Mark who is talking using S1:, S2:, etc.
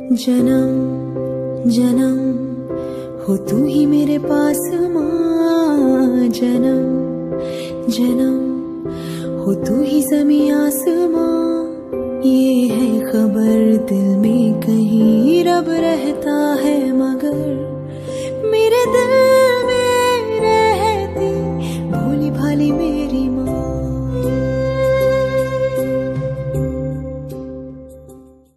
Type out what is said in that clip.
S1: जन्म जन्म हो तू ही मेरे पास माँ, जन्म जन्म हो तू ही ज़मीं आसमां। ये है खबर दिल में कहीं रब रहता है मगर मेरे दिल